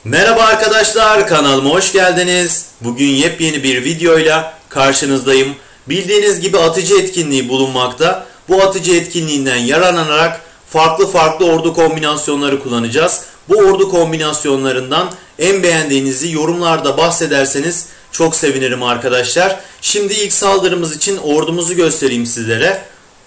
Merhaba arkadaşlar, kanalıma hoş geldiniz. Bugün yepyeni bir videoyla karşınızdayım. Bildiğiniz gibi atıcı etkinliği bulunmakta. Bu atıcı etkinliğinden yararlanarak farklı ordu kombinasyonları kullanacağız. Bu ordu kombinasyonlarından en beğendiğinizi yorumlarda bahsederseniz çok sevinirim arkadaşlar. Şimdi ilk saldırımız için ordumuzu göstereyim sizlere.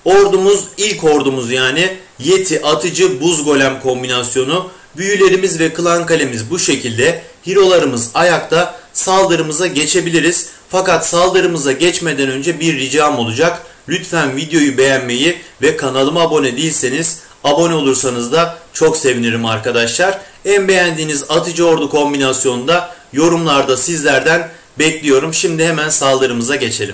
İlk ordumuz yani Yeti atıcı buz golem kombinasyonu. Büyülerimiz ve klan kalemiz bu şekilde. Hero'larımız ayakta. Saldırımıza geçebiliriz. Fakat saldırımıza geçmeden önce bir ricam olacak. Lütfen videoyu beğenmeyi ve kanalıma abone değilseniz abone olursanız da çok sevinirim arkadaşlar. En beğendiğiniz atıcı ordu kombinasyonunu da yorumlarda sizlerden bekliyorum. Şimdi hemen saldırımıza geçelim.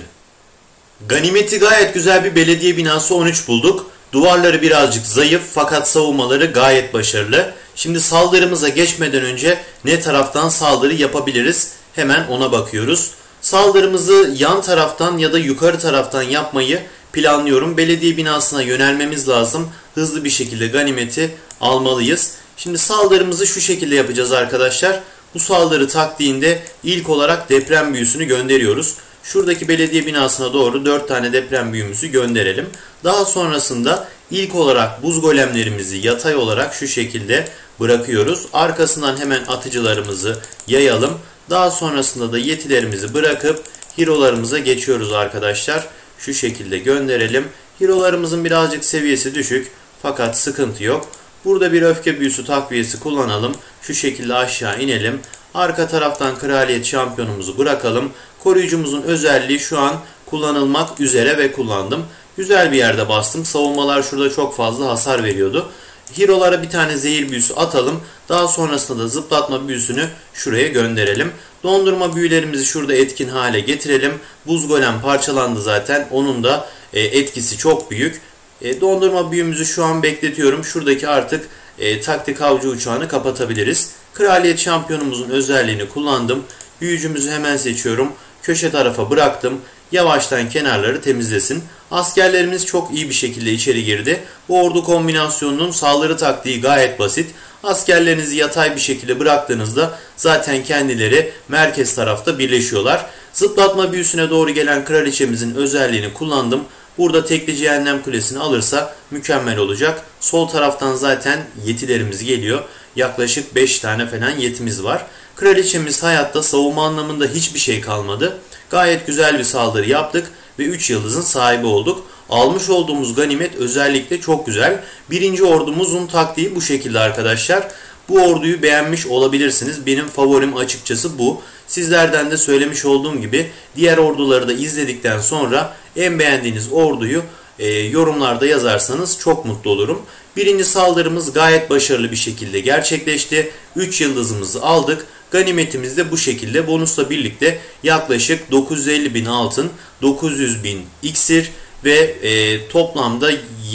Ganimeti gayet güzel bir belediye binası 13 bulduk. Duvarları birazcık zayıf fakat savunmaları gayet başarılı. Şimdi saldırımıza geçmeden önce ne taraftan saldırı yapabiliriz? Hemen ona bakıyoruz. Saldırımızı yan taraftan ya da yukarı taraftan yapmayı planlıyorum. Belediye binasına yönelmemiz lazım. Hızlı bir şekilde ganimeti almalıyız. Şimdi saldırımızı şu şekilde yapacağız arkadaşlar. Bu saldırı taktiğinde ilk olarak deprem büyüsünü gönderiyoruz. Şuradaki belediye binasına doğru 4 tane deprem büyümüzü gönderelim. Daha sonrasında ilk olarak buz golemlerimizi yatay olarak şu şekilde bırakıyoruz. Arkasından hemen atıcılarımızı yayalım. Daha sonrasında da yetilerimizi bırakıp hero'larımıza geçiyoruz arkadaşlar. Şu şekilde gönderelim. Hero'larımızın birazcık seviyesi düşük fakat sıkıntı yok. Burada bir öfke büyüsü takviyesi kullanalım. Şu şekilde aşağı inelim. Arka taraftan kraliyet şampiyonumuzu bırakalım. Koruyucumuzun özelliği şu an kullanılmak üzere ve kullandım. Güzel bir yerde bastım. Savunmalar şurada çok fazla hasar veriyordu. Hero'lara bir tane zehir büyüsü atalım. Daha sonrasında da zıplatma büyüsünü şuraya gönderelim. Dondurma büyülerimizi şurada etkin hale getirelim. Buz golem parçalandı zaten. Onun da etkisi çok büyük. Dondurma büyümüzü şu an bekletiyorum. Şuradaki artık taktik avcı uçağını kapatabiliriz. Kraliyet şampiyonumuzun özelliğini kullandım. Büyücümüzü hemen seçiyorum. Köşe tarafa bıraktım. Yavaştan kenarları temizlesin. Askerlerimiz çok iyi bir şekilde içeri girdi. Bu ordu kombinasyonunun saldırı taktiği gayet basit. Askerlerinizi yatay bir şekilde bıraktığınızda zaten kendileri merkez tarafta birleşiyorlar. Zıplatma büyüsüne doğru gelen kraliçemizin özelliğini kullandım. Burada tekli cehennem kulesini alırsa mükemmel olacak. Sol taraftan zaten yetilerimiz geliyor. Yaklaşık 5 tane falan yetimiz var. Kraliçemiz hayatta, savunma anlamında hiçbir şey kalmadı. Gayet güzel bir saldırı yaptık ve 3 yıldızın sahibi olduk. Almış olduğumuz ganimet özellikle çok güzel. Birinci ordumuzun taktiği bu şekilde arkadaşlar. Bu orduyu beğenmiş olabilirsiniz. Benim favorim açıkçası bu. Sizlerden de söylemiş olduğum gibi diğer orduları da izledikten sonra en beğendiğiniz orduyu yorumlarda yazarsanız çok mutlu olurum. Birinci saldırımız gayet başarılı bir şekilde gerçekleşti. 3 yıldızımızı aldık. Ganimetimiz de bu şekilde bonusla birlikte yaklaşık 950.000 altın, 900.000 iksir ve toplamda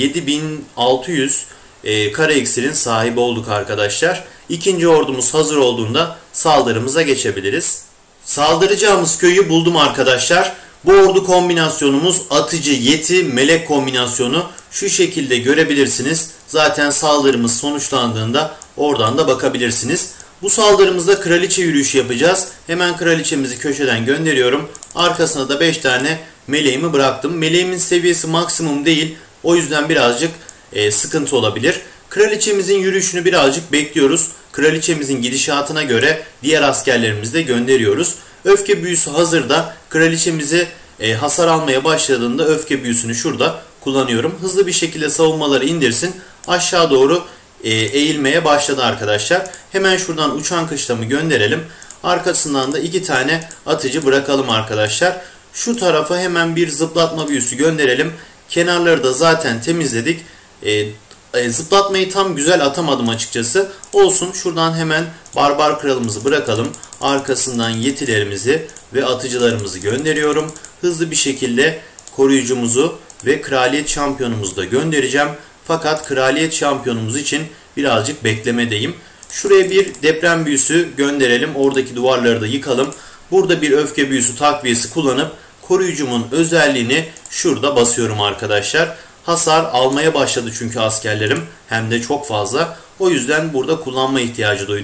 7.600 kara iksirin sahibi olduk arkadaşlar. İkinci ordumuz hazır olduğunda saldırımıza geçebiliriz. Saldıracağımız köyü buldum arkadaşlar. Bu ordu kombinasyonumuz atıcı yeti melek kombinasyonu. Şu şekilde görebilirsiniz. Zaten saldırımız sonuçlandığında oradan da bakabilirsiniz. Bu saldırımızda kraliçe yürüyüşü yapacağız. Hemen kraliçemizi köşeden gönderiyorum. Arkasına da 5 tane meleğimi bıraktım. Meleğimin seviyesi maksimum değil. O yüzden birazcık sıkıntı olabilir. Kraliçemizin yürüyüşünü birazcık bekliyoruz. Kraliçemizin gidişatına göre diğer askerlerimizi de gönderiyoruz. Öfke büyüsü hazırda. Kraliçemizi hasar almaya başladığında öfke büyüsünü şurada kullanıyorum. Hızlı bir şekilde savunmaları indirsin. Aşağı doğru eğilmeye başladı arkadaşlar. Hemen şuradan uçan kışlamı gönderelim. Arkasından da 2 tane atıcı bırakalım arkadaşlar. Şu tarafa hemen bir zıplatma büyüsü gönderelim. Kenarları da zaten temizledik. Zıplatmayı tam güzel atamadım açıkçası. Olsun, şuradan hemen barbar kralımızı bırakalım. Arkasından yetilerimizi ve atıcılarımızı gönderiyorum. Hızlı bir şekilde koruyucumuzu ve kraliyet şampiyonumuzu da göndereceğim. Fakat kraliyet şampiyonumuz için birazcık beklemedeyim. Şuraya bir deprem büyüsü gönderelim. Oradaki duvarları da yıkalım. Burada bir öfke büyüsü takviyesi kullanıp koruyucumun özelliğini şurada basıyorum arkadaşlar. Hasar almaya başladı çünkü askerlerim, hem de çok fazla. O yüzden burada kullanma ihtiyacı duydum.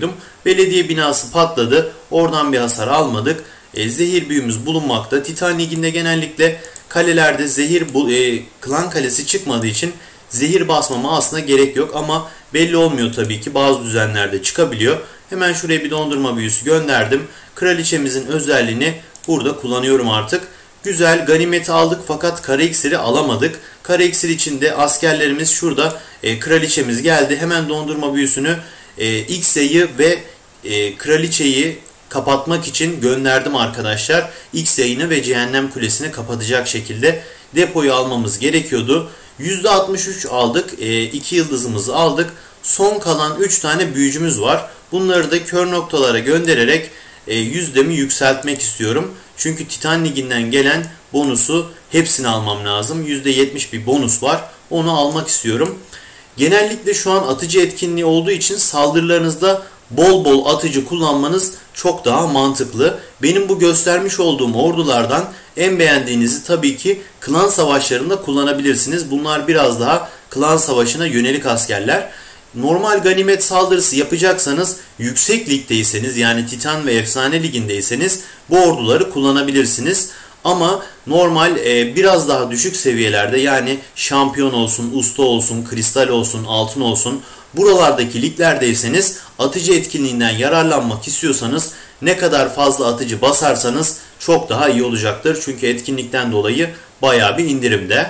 Belediye binası patladı. Oradan bir hasar almadık. Zehir büyümüz bulunmakta. Titan Ligi'nde genellikle kalelerde klan kalesi çıkmadığı için zehir basmama aslında gerek yok ama belli olmuyor tabii ki. Bazı düzenlerde çıkabiliyor. Hemen şuraya bir dondurma büyüsü gönderdim. Kraliçemizin özelliğini burada kullanıyorum artık. Güzel, ganimeti aldık fakat kara iksiri alamadık. Kara iksir içinde askerlerimiz şurada. Kraliçemiz geldi. Hemen dondurma büyüsünü X-Yay'ı ve kraliçeyi kapatmak için gönderdim arkadaşlar. X-Yay'ını ve Cehennem Kulesi'ni kapatacak şekilde depoyu almamız gerekiyordu. %63 aldık. 2 yıldızımızı aldık. Son kalan 3 tane büyücümüz var. Bunları da kör noktalara göndererek yüzdemi yükseltmek istiyorum. Çünkü Titan Ligi'nden gelen bonusu hepsini almam lazım. %70 bir bonus var. Onu almak istiyorum. Genellikle şu an atıcı etkinliği olduğu için saldırılarınızda bol bol atıcı kullanmanız çok daha mantıklı. Benim bu göstermiş olduğum ordulardan en beğendiğinizi tabii ki klan savaşlarında kullanabilirsiniz. Bunlar biraz daha klan savaşına yönelik askerler. Normal ganimet saldırısı yapacaksanız yüksek ligdeyseniz yani Titan ve Efsane Ligi'ndeyseniz bu orduları kullanabilirsiniz. Ama normal biraz daha düşük seviyelerde yani şampiyon olsun, usta olsun, kristal olsun, altın olsun buralardaki liglerdeyseniz atıcı etkinliğinden yararlanmak istiyorsanız ne kadar fazla atıcı basarsanız çok daha iyi olacaktır. Çünkü etkinlikten dolayı bayağı bir indirimde.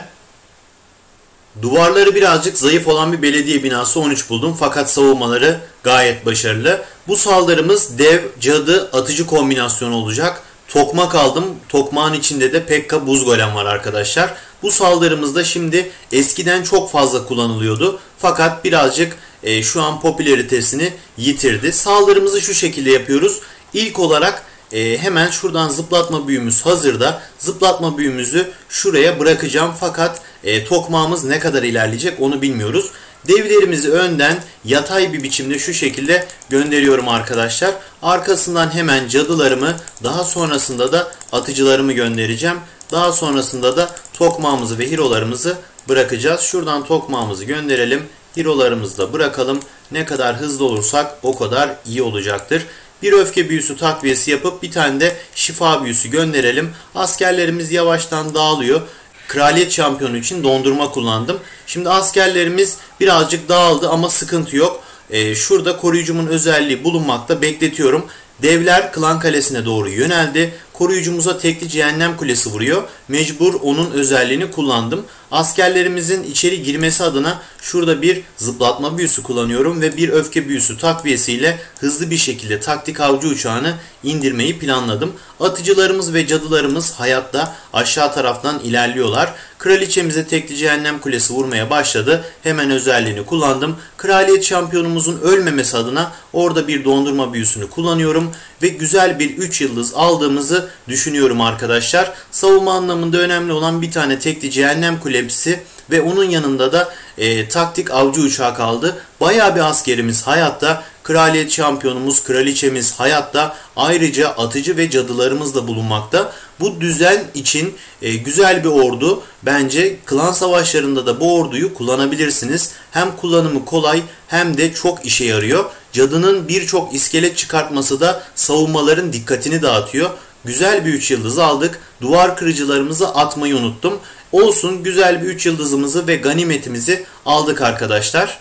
Duvarları birazcık zayıf olan bir belediye binası 13 buldum fakat savunmaları gayet başarılı. Bu saldırımız dev, cadı, atıcı kombinasyonu olacak. Tokmak aldım. Tokmağın içinde de Pekka buz golem var arkadaşlar. Bu saldırımızda şimdi eskiden çok fazla kullanılıyordu. Fakat birazcık şu an popülaritesini yitirdi. Saldırımızı şu şekilde yapıyoruz. İlk olarak hemen şuradan zıplatma büyümüz hazırda. Zıplatma büyümüzü şuraya bırakacağım. Fakat tokmağımız ne kadar ilerleyecek onu bilmiyoruz. Devlerimizi önden yatay bir biçimde şu şekilde gönderiyorum arkadaşlar. Arkasından hemen cadılarımı, daha sonrasında da atıcılarımı göndereceğim. Daha sonrasında da tokmağımızı ve hirolarımızı bırakacağız. Şuradan tokmağımızı gönderelim. Hirolarımızı da bırakalım. Ne kadar hızlı olursak o kadar iyi olacaktır. Bir öfke büyüsü takviyesi yapıp bir tane de şifa büyüsü gönderelim. Askerlerimiz yavaştan dağılıyor. Kraliyet şampiyonu için dondurma kullandım. Şimdi askerlerimiz birazcık dağıldı ama sıkıntı yok. Şurada koruyucumun özelliği bulunmakta, bekletiyorum. Devler klan kalesine doğru yöneldi. Koruyucumuza tekli cehennem kulesi vuruyor. Mecbur onun özelliğini kullandım. Askerlerimizin içeri girmesi adına şurada bir zıplatma büyüsü kullanıyorum ve bir öfke büyüsü takviyesiyle hızlı bir şekilde taktik avcı uçağını indirmeyi planladım. Atıcılarımız ve cadılarımız hayatta aşağı taraftan ilerliyorlar. Kraliçemize tekli cehennem kulesi vurmaya başladı. Hemen özelliğini kullandım. Kraliyet şampiyonumuzun ölmemesi adına orada bir dondurma büyüsünü kullanıyorum. Ve güzel bir 3 yıldız aldığımızı düşünüyorum arkadaşlar. Savunma anlamında önemli olan bir tane tekli cehennem kulesi ve onun yanında da taktik avcı uçağı kaldı. Bayağı bir askerimiz hayatta. Kraliyet şampiyonumuz, kraliçemiz hayatta. Ayrıca atıcı ve cadılarımız da bulunmakta. Bu düzen için güzel bir ordu. Bence klan savaşlarında da bu orduyu kullanabilirsiniz. Hem kullanımı kolay hem de çok işe yarıyor. Cadının birçok iskelet çıkartması da savunmaların dikkatini dağıtıyor. Güzel bir 3 yıldız aldık. Duvar kırıcılarımızı atmayı unuttum. Olsun, güzel bir 3 yıldızımızı ve ganimetimizi aldık arkadaşlar.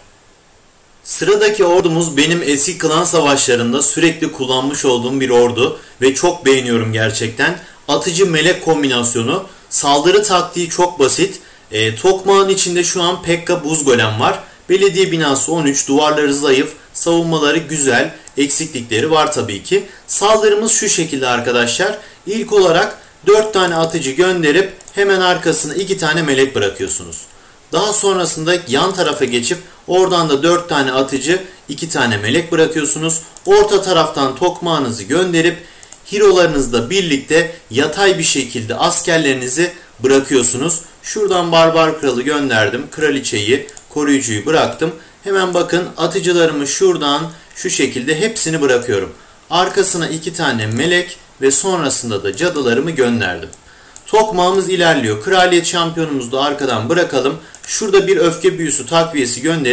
Sıradaki ordumuz benim eski klan savaşlarında sürekli kullanmış olduğum bir ordu ve çok beğeniyorum gerçekten. Atıcı melek kombinasyonu. Saldırı taktiği çok basit. Tokmağın içinde şu an Pekka buz golem var. Belediye binası 13, duvarları zayıf, savunmaları güzel, eksiklikleri var tabii ki. Saldırımız şu şekilde arkadaşlar. İlk olarak 4 tane atıcı gönderip hemen arkasına 2 tane melek bırakıyorsunuz. Daha sonrasında yan tarafa geçip oradan da 4 tane atıcı, 2 tane melek bırakıyorsunuz. Orta taraftan tokmağınızı gönderip hirolarınızla birlikte yatay bir şekilde askerlerinizi bırakıyorsunuz. Şuradan barbar kralı gönderdim. Kraliçeyi, koruyucuyu bıraktım. Hemen bakın atıcılarımı şuradan şu şekilde hepsini bırakıyorum. Arkasına 2 tane melek ve sonrasında da cadılarımı gönderdim. Tokmağımız ilerliyor. Kraliyet şampiyonumuzu da arkadan bırakalım. Şurada bir öfke büyüsü takviyesi gönderip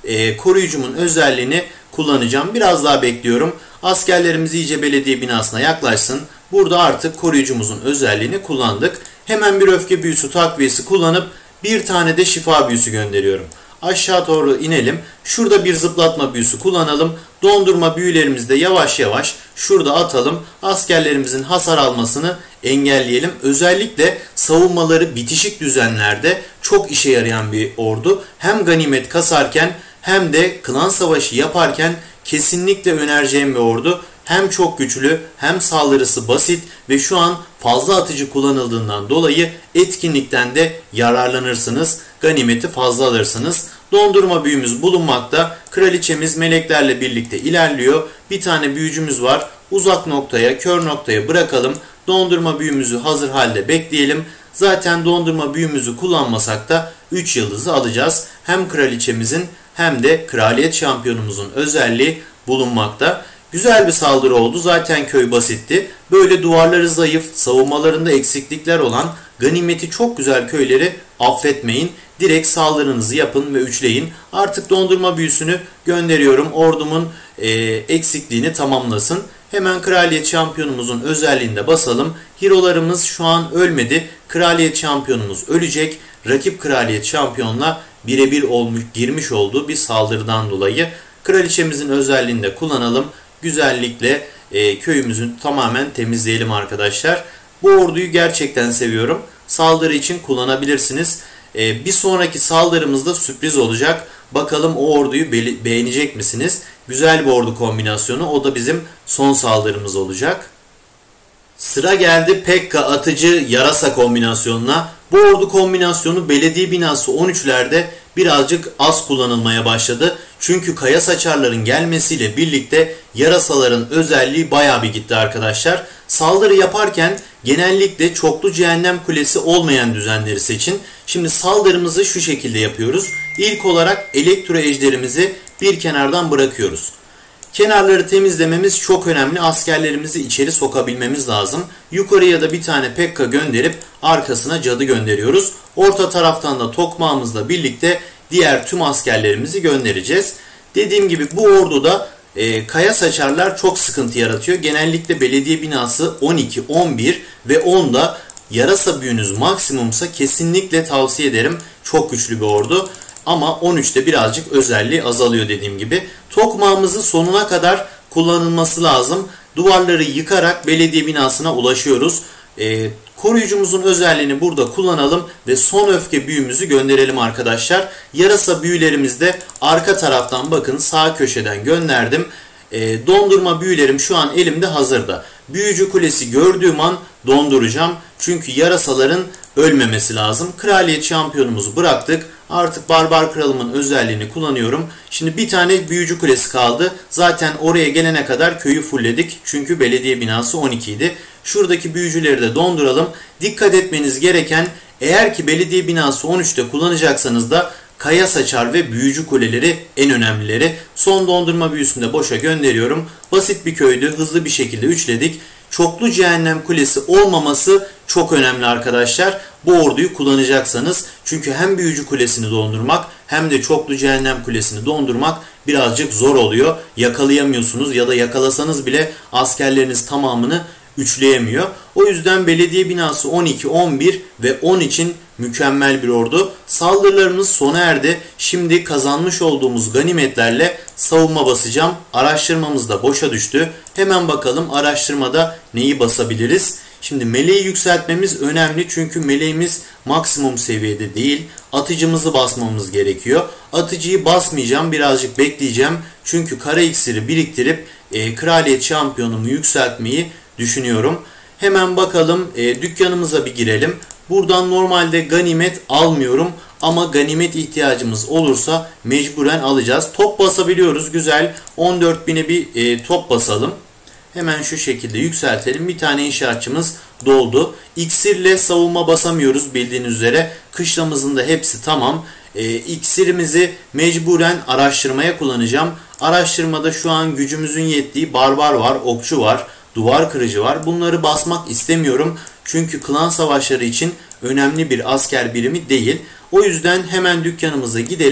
koruyucumun özelliğini kullanacağım. Biraz daha bekliyorum. Askerlerimiz iyice belediye binasına yaklaşsın. Burada artık koruyucumuzun özelliğini kullandık. Hemen bir öfke büyüsü takviyesi kullanıp bir tane de şifa büyüsü gönderiyorum. Aşağı doğru inelim. Şurada bir zıplatma büyüsü kullanalım. Dondurma büyülerimizi de yavaş yavaş şurada atalım. Askerlerimizin hasar almasını engelleyelim. Özellikle savunmaları bitişik düzenlerde çok işe yarayan bir ordu. Hem ganimet kasarken hem de klan savaşı yaparken kesinlikle önereceğim bir ordu. Hem çok güçlü hem saldırısı basit ve şu an fazla atıcı kullanıldığından dolayı etkinlikten de yararlanırsınız. Ganimeti fazla alırsınız. Dondurma büyümüz bulunmakta. Kraliçemiz meleklerle birlikte ilerliyor. Bir tane büyücümüz var. Uzak noktaya, kör noktaya bırakalım. Dondurma büyümüzü hazır halde bekleyelim. Zaten dondurma büyümüzü kullanmasak da 3 yıldızı alacağız. Hem kraliçemizin hem de kraliyet şampiyonumuzun özelliği bulunmakta. Güzel bir saldırı oldu. Zaten köy basitti. Böyle duvarları zayıf, savunmalarında eksiklikler olan ganimeti çok güzel köyleri affetmeyin. Direkt saldırınızı yapın ve üçleyin. Artık dondurma büyüsünü gönderiyorum. Ordumun eksikliğini tamamlasın. Hemen kraliyet şampiyonumuzun özelliğinde basalım. Hero'larımız şu an ölmedi. Kraliyet şampiyonumuz ölecek. Rakip kraliyet şampiyonla birebir girmiş olduğu bir saldırıdan dolayı. Kraliçemizin özelliğini de kullanalım. Güzellikle köyümüzü tamamen temizleyelim arkadaşlar. Bu orduyu gerçekten seviyorum. Saldırı için kullanabilirsiniz. Bir sonraki saldırımızda sürpriz olacak. Bakalım o orduyu beğenecek misiniz? Güzel bir ordu kombinasyonu. O da bizim son saldırımız olacak. Sıra geldi Pekka atıcı yarasa kombinasyonuna. Bu ordu kombinasyonu belediye binası 13'lerde birazcık az kullanılmaya başladı. Çünkü kaya saçarların gelmesiyle birlikte yarasaların özelliği bayağı bir gitti arkadaşlar. Saldırı yaparken genellikle çoklu cehennem kulesi olmayan düzenleri seçin. Şimdi saldırımızı şu şekilde yapıyoruz. İlk olarak elektro ejderimizi bir kenardan bırakıyoruz. Kenarları temizlememiz çok önemli. Askerlerimizi içeri sokabilmemiz lazım. Yukarıya da bir tane Pekka gönderip arkasına cadı gönderiyoruz. Orta taraftan da tokmağımızla birlikte diğer tüm askerlerimizi göndereceğiz. Dediğim gibi bu orduda kaya saçarlar çok sıkıntı yaratıyor. Genellikle belediye binası 12, 11 ve 10'da yarasa büyünüz maksimumsa kesinlikle tavsiye ederim. Çok güçlü bir ordu. Ama 13'te birazcık özelliği azalıyor dediğim gibi. Tokmağımızı sonuna kadar kullanılması lazım. Duvarları yıkarak belediye binasına ulaşıyoruz. Koruyucumuzun özelliğini burada kullanalım ve son öfke büyümüzü gönderelim arkadaşlar. Yarasa büyülerimiz de arka taraftan bakın sağ köşeden gönderdim. Dondurma büyülerim şu an elimde hazırda. Büyücü kulesi gördüğüm an donduracağım. Çünkü yarasaların ölmemesi lazım. Kraliyet şampiyonumuzu bıraktık. Artık barbar kralımın özelliğini kullanıyorum. Şimdi bir tane büyücü kulesi kaldı. Zaten oraya gelene kadar köyü fullledik. Çünkü belediye binası 12 idi. Şuradaki büyücüleri de donduralım. Dikkat etmeniz gereken, eğer ki belediye binası 13'te kullanacaksanız da kaya saçar ve büyücü kuleleri en önemlileri. Son dondurma büyüsünü de boşa gönderiyorum. Basit bir köydü. Hızlı bir şekilde üçledik. Çoklu cehennem kulesi olmaması çok önemli arkadaşlar. Bu orduyu kullanacaksanız. Çünkü hem büyücü kulesini dondurmak hem de çoklu cehennem kulesini dondurmak birazcık zor oluyor. Yakalayamıyorsunuz ya da yakalasanız bile askerleriniz tamamını üçleyemiyor. O yüzden belediye binası 12, 11 ve 10 için mükemmel bir ordu. Saldırılarımız sona erdi. Şimdi kazanmış olduğumuz ganimetlerle savunma basacağım. Araştırmamız da boşa düştü. Hemen bakalım araştırmada neyi basabiliriz. Şimdi meleği yükseltmemiz önemli çünkü meleğimiz maksimum seviyede değil. Atıcımızı basmamız gerekiyor. Atıcıyı basmayacağım, birazcık bekleyeceğim. Çünkü kara iksiri biriktirip kraliyet şampiyonumu yükseltmeyi düşünüyorum. Hemen bakalım dükkanımıza bir girelim. Buradan normalde ganimet almıyorum ama ganimet ihtiyacımız olursa mecburen alacağız. Top basabiliyoruz, güzel. 14.000'e bir top basalım. Hemen şu şekilde yükseltelim. Bir tane inşaatçımız doldu. İksirle savunma basamıyoruz bildiğiniz üzere. Kışlamızın da hepsi tamam. İksirimizi mecburen araştırmaya kullanacağım. Araştırmada şu an gücümüzün yettiği barbar var, okçu var, duvar kırıcı var. Bunları basmak istemiyorum. Çünkü klan savaşları için önemli bir asker birimi değil. O yüzden hemen dükkanımıza gidelim.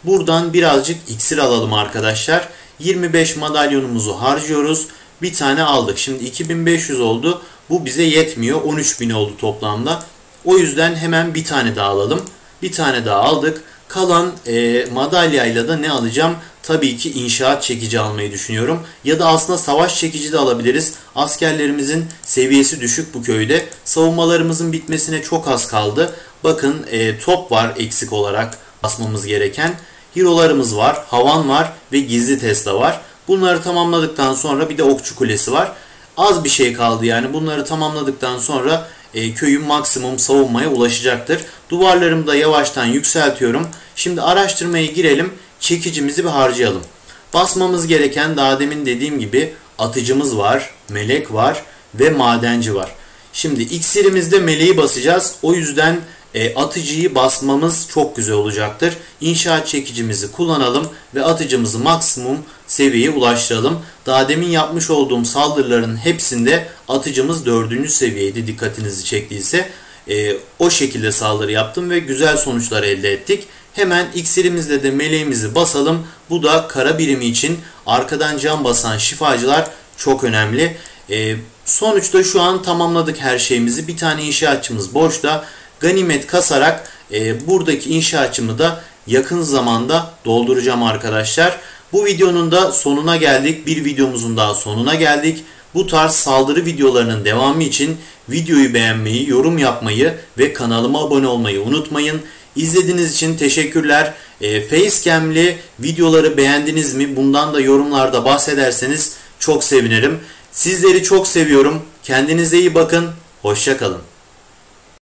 Buradan birazcık iksir alalım arkadaşlar. 25 madalyonumuzu harcıyoruz. Bir tane aldık. Şimdi 2500 oldu. Bu bize yetmiyor. 13.000 oldu toplamda. O yüzden hemen bir tane daha alalım. Bir tane daha aldık. Kalan madalyayla da ne alacağım? Tabii ki inşaat çekici almayı düşünüyorum. Ya da aslında savaş çekici de alabiliriz. Askerlerimizin seviyesi düşük bu köyde. Savunmalarımızın bitmesine çok az kaldı. Bakın top var eksik olarak basmamız gereken. Hero'larımız var, havan var ve gizli Tesla var. Bunları tamamladıktan sonra bir de okçu kulesi var. Az bir şey kaldı yani bunları tamamladıktan sonra köyün maksimum savunmaya ulaşacaktır. Duvarlarımı da yavaştan yükseltiyorum. Şimdi araştırmaya girelim. Çekicimizi bir harcayalım. Basmamız gereken daha demin dediğim gibi atıcımız var, melek var ve madenci var. Şimdi iksirimizde meleği basacağız. O yüzden atıcıyı basmamız çok güzel olacaktır. İnşaat çekicimizi kullanalım ve atıcımızı maksimum seviyeye ulaştıralım. Daha demin yapmış olduğum saldırıların hepsinde atıcımız 4. seviyeydi, dikkatinizi çektiyse. O şekilde saldırı yaptım ve güzel sonuçlar elde ettik. Hemen iksirimizle de meleğimizi basalım. Bu da kara birimi için arkadan can basan şifacılar çok önemli. Sonuçta şu an tamamladık her şeyimizi. Bir tane inşaatçımız boşta. Ganimet kasarak buradaki inşaatçımı da yakın zamanda dolduracağım arkadaşlar. Bu videonun da sonuna geldik. Bir videomuzun daha sonuna geldik. Bu tarz saldırı videolarının devamı için videoyu beğenmeyi, yorum yapmayı ve kanalıma abone olmayı unutmayın. İzlediğiniz için teşekkürler. Facecam'li videoları beğendiniz mi? Bundan da yorumlarda bahsederseniz çok sevinirim. Sizleri çok seviyorum. Kendinize iyi bakın. Hoşça kalın.